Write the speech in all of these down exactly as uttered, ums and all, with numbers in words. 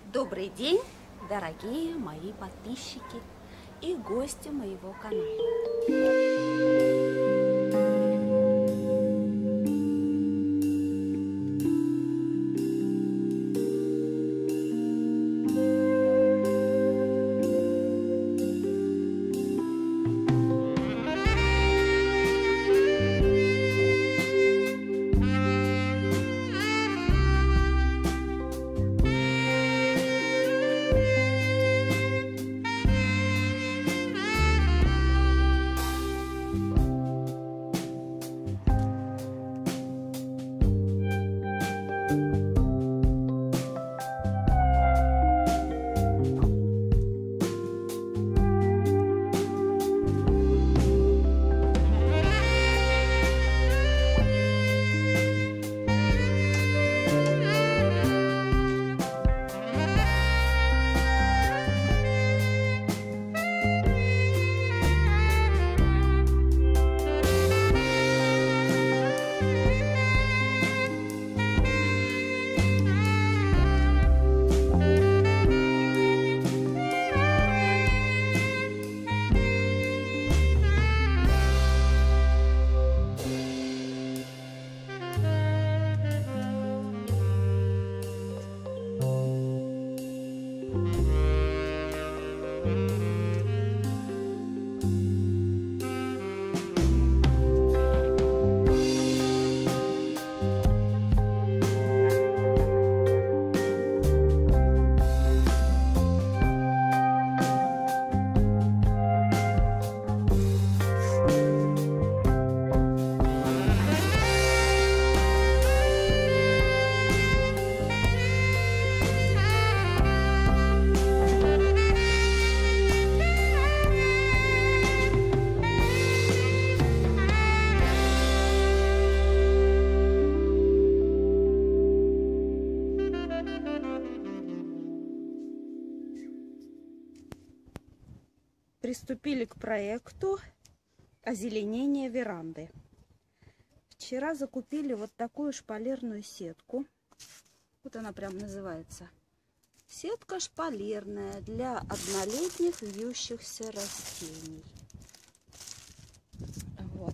Добрый день, дорогие мои подписчики и гости моего канала. Приступили к проекту озеленения веранды. Вчера закупили вот такую шпалерную сетку. Вот она прям называется. Сетка шпалерная для однолетних вьющихся растений. Вот.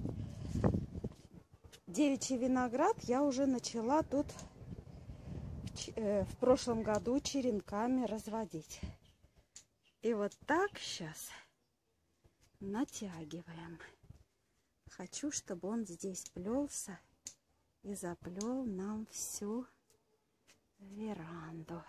Девичий виноград я уже начала тут в прошлом году черенками разводить. И вот так сейчас натягиваем. Хочу, чтобы он здесь плелся и заплел нам всю веранду.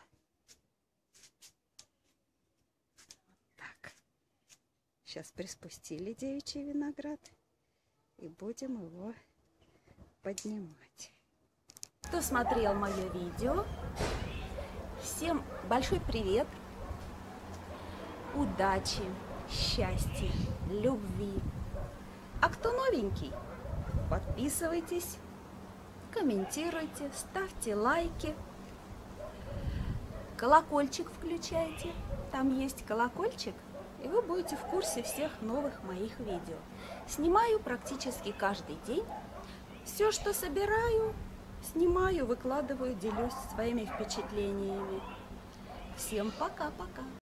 Вот так. Сейчас приспустили девичий виноград и будем его поднимать. Кто смотрел мое видео, всем большой привет! Удачи, счастья, любви. А кто новенький, подписывайтесь, комментируйте, ставьте лайки, колокольчик включайте. Там есть колокольчик, и вы будете в курсе всех новых моих видео. Снимаю практически каждый день. Все, что собираю, снимаю, выкладываю, делюсь своими впечатлениями. Всем пока-пока!